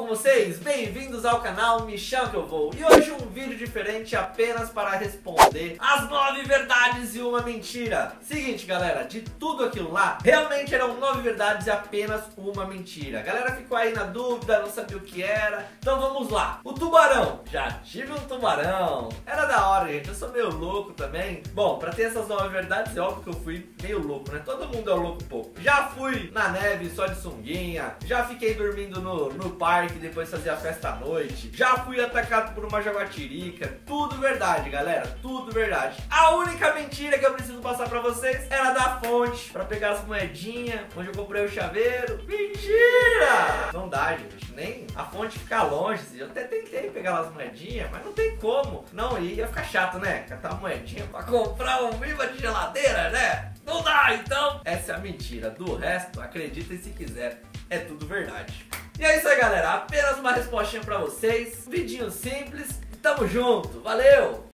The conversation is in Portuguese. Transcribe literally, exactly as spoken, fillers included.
com vocês? Bem-vindos ao canal Me Chama Que Eu Vou. E hoje um vídeo diferente apenas para responder as nove verdades e uma mentira. Seguinte, galera, de tudo aquilo lá, realmente eram nove verdades e apenas uma mentira. A galera ficou aí na dúvida, não sabia o que era. Então vamos lá. O tubarão. Já tive um tubarão. Era da hora, gente. Eu sou meio louco também. Bom, pra ter essas nove verdades, é óbvio que eu fui meio louco, né? Todo mundo é louco um pouco. Já fui na neve só de sunguinha. Já fiquei dormindo no, no parque, depois fazia festa à noite. Já fui atacado por uma jaguatirica. Tudo verdade, galera. Tudo verdade. A única mentira que eu preciso passar pra vocês era da fonte, pra pegar as moedinhas, onde eu comprei o chaveiro. Mentira! Não dá, gente. Nem a fonte fica longe. Eu até tentei pegar as moedinhas, mas não tem como. Não, ia ficar chato, né? Catar moedinha pra comprar um imã de geladeira, né? Não dá, então. Essa é a mentira. Do resto, acreditem se quiser, é tudo verdade. E é isso aí, galera. Apenas uma respostinha pra vocês. Um vidinho simples. Tamo junto. Valeu!